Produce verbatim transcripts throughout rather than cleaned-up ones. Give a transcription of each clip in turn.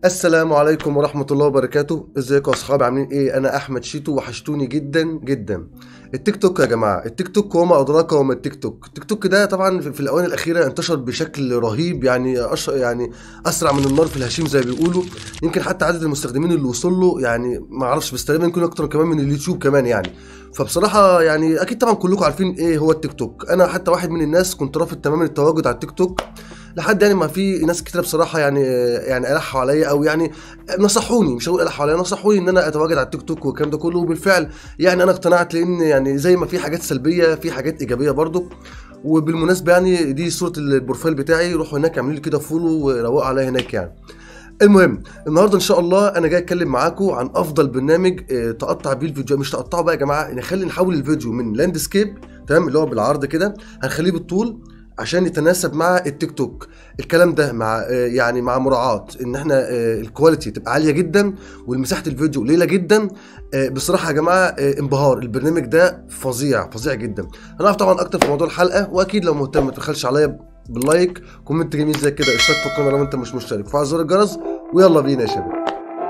السلام عليكم ورحمة الله وبركاته. ازيكم يا اصحابي، عاملين ايه؟ انا احمد شيتو، وحشتوني جدا جدا. التيك توك يا جماعة، التيك توك وما ادراك وما التيك توك. التيك توك ده طبعا في في الاوان الاخيرة انتشر بشكل رهيب، يعني أش... يعني اسرع من النار في الهشيم زي ما بيقولوا. يمكن حتى عدد المستخدمين اللي وصل له يعني ما اعرفش، بس تقريبا يمكن اكتر كمان من اليوتيوب كمان يعني. فبصراحة يعني اكيد طبعا كلكم عارفين ايه هو التيك توك. انا حتى واحد من الناس كنت رافض تماما التواجد على التيك توك، لحد يعني ما في ناس كتير بصراحه يعني يعني الحوا عليا، او يعني نصحوني، مش هقول الحوا عليا، نصحوني ان انا اتواجد على التيك توك والكلام ده كله. وبالفعل يعني انا اقتنعت، لان يعني زي ما في حاجات سلبيه في حاجات ايجابيه برضو. وبالمناسبه يعني دي صوره البروفايل بتاعي، روحوا هناك اعملوا لي كده فولو وروقوا عليا هناك يعني. المهم النهارده ان شاء الله انا جاي اتكلم معاكم عن افضل برنامج آه، تقطع بيه الفيديو. مش تقطعه بقى يا جماعه، نخلي نحول الفيديو من لاندسكيب، تمام، اللي هو بالعرض كده، هنخليه بالطول عشان يتناسب مع التيك توك. الكلام ده مع آه، يعني مع مراعاة ان احنا آه، الكواليتي تبقى عاليه جدا والمساحه الفيديو قليله جدا. آه، بصراحه يا جماعه آه، انبهار، البرنامج ده فظيع فظيع جدا. هنعرف طبعا اكتر في موضوع الحلقه، واكيد لو مهتم ما تبخلش عليا باللايك، كومنت جميل زي كده، اشتراك في القناه لو انت مش مشترك، وفعل زر الجرس، ويلا بينا يا شباب.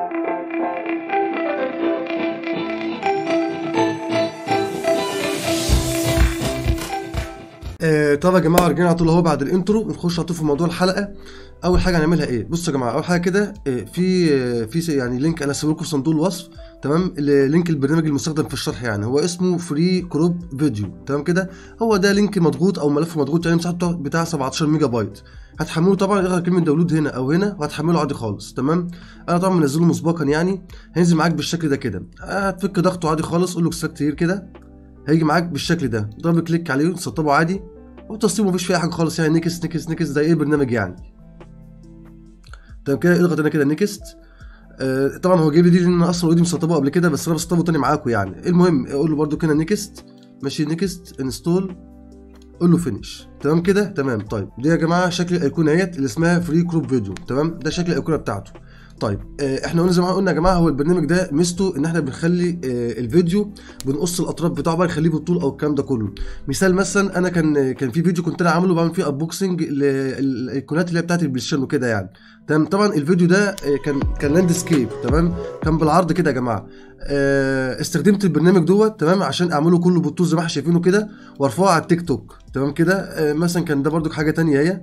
آه طب يا جماعه رجعنا على طول اهو بعد الانترو، نخش على طول في موضوع الحلقه. اول حاجه هنعملها ايه؟ بصوا يا جماعه، اول حاجه كده آه في آه في يعني لينك انا هسيبه لكم في صندوق الوصف، تمام، ال- لينك البرنامج المستخدم في الشرح، يعني هو اسمه فري كروب فيديو، تمام كده. هو ده لينك مضغوط او ملف مضغوط، يعني مساحته بتاع سبعتاشر ميجا بايت. هتحمله طبعا، اضغط كلمه داونلود هنا او هنا وهتحمله عادي خالص، تمام. انا طبعا منزله مسبقا يعني. هينزل معاك بالشكل ده كده، هتفك ضغطه عادي خالص، قول له اكستراكت هير كده، هيجي معاك بالشكل ده، دبل كليك عليه وتسطبه عادي. وتصميمه مفيش فيه اي حاجه خالص، يعني نكست نكست نكست زي ايه برنامج يعني. تمام كده، اضغط هنا كده نكست. آه طبعا هو جايب لي دي لان انا اصلا اوريدي مسطبه قبل كده، بس انا بسطبه تاني معاكم يعني. المهم اقول له برده كده نكست، ماشي، نكست انستول، قول له فينيش، تمام كده، تمام. طيب دي يا جماعه شكل الايقونه اهيت اللي اسمها فري كروب فيديو، تمام، ده شكل الايقونه بتاعته. طيب آه احنا قلنا زي ما قلنا يا جماعه، هو البرنامج ده ميزته ان احنا بنخلي آه الفيديو، بنقص الاطراف بتاعه بقى، نخليه بالطول او الكلام ده كله. مثال مثلا، انا كان كان في فيديو كنت انا عامله بعمل فيه انبوكسنج للايقونات اللي هي بتاعت البلايستيشن وكده يعني. تمام، طبعا الفيديو ده آه كان كان لاندسكيب، تمام، كان بالعرض كده يا جماعه. آه استخدمت البرنامج دوت، تمام، عشان اعمله كله بالطول زي ما احنا شايفينه كده، وارفعه على التيك توك، تمام كده. آه مثلا كان ده برضو حاجه تانية اهي،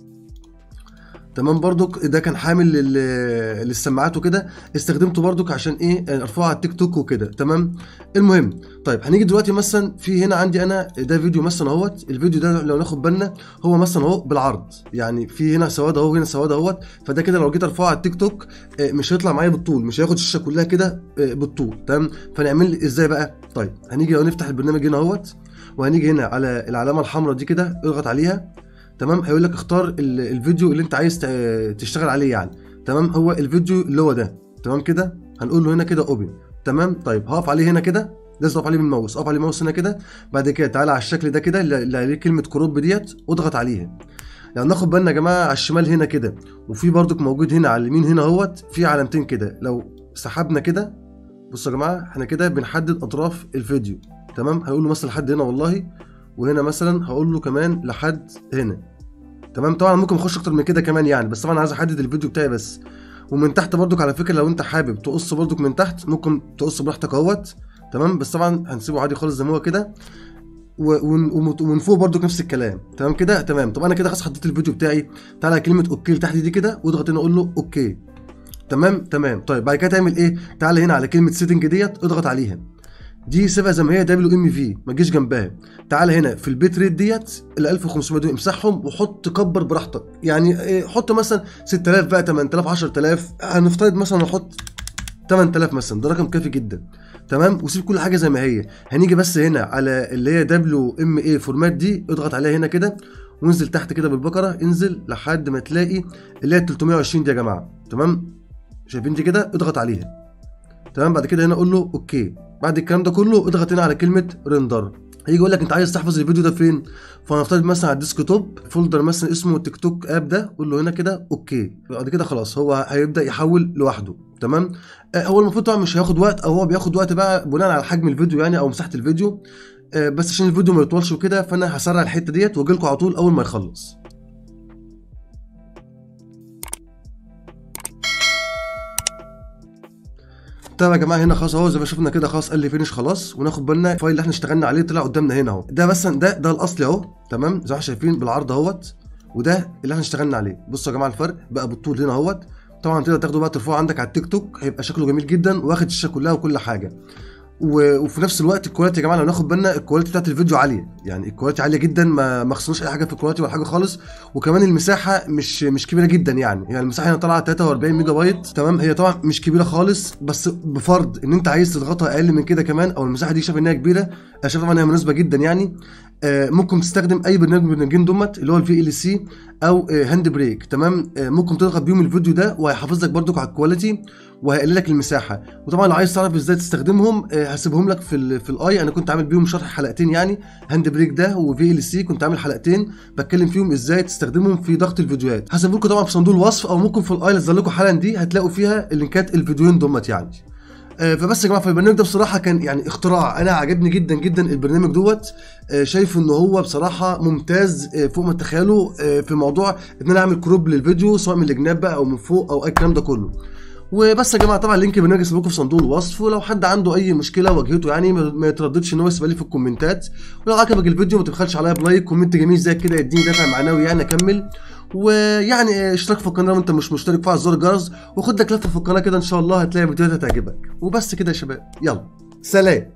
تمام، برضك ده كان حامل لل- للسماعات وكده، استخدمته برضك عشان ايه، ارفعه على التيك توك وكده، تمام. المهم طيب هنيجي دلوقتي مثلا في هنا عندي انا ده فيديو مثلا اهوت. الفيديو ده لو ناخد بالنا هو مثلا اهو بالعرض، يعني في هنا سواد اهو، هنا سواد اهوت. فده كده لو جيت ارفعه على التيك توك آه، مش هيطلع معايا بالطول، مش هياخد الشاشه كلها كده آه، بالطول، تمام. فنعمل ازاي بقى؟ طيب هنيجي لو نفتح البرنامج هنا اهوت، وهنيجي هنا على العلامه الحمراء دي كده، اضغط عليها، تمام. هيقول لك اختار ال- الفيديو اللي انت عايز ت- تشتغل عليه يعني، تمام. هو الفيديو اللي هو ده، تمام كده. هنقول له هنا كده اوبن، تمام. طيب هقف عليه هنا كده، لازم اقف عليه بالماوس، اقف عليه الماوس هنا كده. بعد كده تعالى على الشكل ده كده اللي اللي عليه كلمه كروب ديت، واضغط عليها. يعني ناخد بالنا يا جماعه على الشمال هنا كده، وفي برضك موجود هنا على اليمين هنا اهوت في علامتين كده. لو سحبنا كده، بصوا يا جماعه، احنا كده بنحدد اطراف الفيديو، تمام. هنقول له مثلا لحد هنا والله، وهنا مثلا هقول له كمان لحد هنا، تمام. طبعا ممكن اخش اكتر من كده كمان يعني، بس طبعا عايز احدد الفيديو بتاعي بس. ومن تحت برضك على فكره، لو انت حابب تقص برضك من تحت ممكن تقص براحتك اهوت، تمام. بس طبعا هنسيبه عادي خالص زي ما هو كده. و- ومن ومن- ومن فوق برضك نفس الكلام، تمام كده، تمام. طب انا كده خلاص حطيت الفيديو بتاعي. تعالى على كلمه اوكي اللي تحت دي كده، واضغط هنا اقول له اوكي، تمام تمام. طيب بعد كده تعمل ايه؟ تعالى هنا على كلمه سيتنج ديت، اضغط عليها، دي سيبها زي ما هي دبليو ام في، ما تجيش جنبها. تعالى هنا في البيت ريت ديت ال ألف وخمسمية دول امسحهم، وحط كبر براحتك يعني. إيه، حط مثلا ستة آلاف بقى، تمنية آلاف، عشرة آلاف، هنفترض مثلا نحط تمنية آلاف مثلا، ده رقم كافي جدا، تمام. وسيب كل حاجه زي ما هي. هنيجي بس هنا على اللي هي دبليو ام اي فورمات دي، اضغط عليها هنا كده، وانزل تحت كده بالبقره، انزل لحد ما تلاقي اللي هي تلتمية وعشرين دي يا جماعه، تمام. شايفين دي كده، اضغط عليها، تمام. بعد كده هنا اقول له اوكي. بعد الكلام ده كله اضغط هنا على كلمه ريندر. هيجي يقول لك انت عايز تحفظ الفيديو ده فين؟ فهنفترض مثلا على الديسك توب فولدر مثلا اسمه تيك توك اب ده، قول له هنا كده اوكي. بعد كده خلاص هو هيبدا يحول لوحده، تمام. آه، هو المفروض طبعا مش هياخد وقت، او هو بياخد وقت بقى بناء على حجم الفيديو يعني، او مساحه الفيديو. آه، بس عشان الفيديو ما يطولش وكده، فانا هسرع الحته ديت واجي لكم على طول اول ما يخلص. طيب يا جماعه هنا خلاص اهو زي ما شفنا كده خلاص قال لي فينش خلاص، وناخد بالنا الفايل اللي احنا اشتغلنا عليه طلع قدامنا هنا اهو. ده بس ده ده الاصلي اهو تمام زي ما احنا شايفين بالعرض اهوت، وده اللي احنا اشتغلنا عليه. بصوا يا جماعه الفرق بقى بالطول هنا اهوت. طبعا تقدر تاخده بقى ترفعه عندك على التيك توك هيبقى شكله جميل جدا واخد الشاشه كلها وكل حاجه. وفي نفس الوقت الكواليتي يا جماعه لو ناخد بالنا الكواليتي بتاعت الفيديو عاليه، يعني الكواليتي عاليه جدا، ما ما خصناش اي حاجه في الكواليتي ولا حاجه خالص. وكمان المساحه مش مش كبيره جدا، يعني يعني المساحه هنا طالعه تلاتة واربعين ميجا بايت تمام. هي طبعا مش كبيره خالص، بس بفرض ان انت عايز تضغطها اقل من كده كمان، او المساحه دي شايف انها كبيره، انا شايف طبعا انها مناسبه جدا يعني. آه ممكن تستخدم اي برنامج من البرنامجين دمت اللي هو الفي ال سي او آه هاند بريك تمام. آه ممكن تضغط بيهم الفيديو ده وهيحافظ لك برضك على الكواليتي وهيقلل لك المساحه. وطبعا لو عايز تعرف ازاي تستخدمهم آه هسيبهم لك في ال في الاي، انا كنت عامل بيهم شرح حلقتين يعني. هاند بريك ده وفي ال سي كنت عامل حلقتين بتكلم فيهم ازاي تستخدمهم في ضغط الفيديوهات. هسيب لكم طبعا في صندوق الوصف او ممكن في الاي اللي هنزل لكم حالا دي هتلاقوا فيها اللينكات الفيديوهين دمت يعني. آه فبس يا جماعه في البرنامج ده بصراحه كان يعني اختراع، انا عجبني جدا جدا البرنامج دوت. آه شايف ان هو بصراحه ممتاز آه فوق ما تتخيلوا آه في موضوع ان انا اعمل كروب للفيديو سواء من الجناب بقى او من فوق او اي الكلام ده كله. وبس يا جماعه طبعا لينك البرنامج هسيبه لكم في صندوق الوصف، ولو حد عنده اي مشكله واجهته يعني ما يترددش ان هو يسيبها لي في الكومنتات. ولو عجبك الفيديو ما تبخلش عليا بلايك كومنت جميل زي كده يديني دافع معنوي يعني اكمل. ويعني اشترك في القناه وانت مش مشترك، فعل زر الجرس وخد لك لفه في القناه كده ان شاء الله هتلاقي فيديوهات هتعجبك. وبس كده يا شباب، يلا سلام.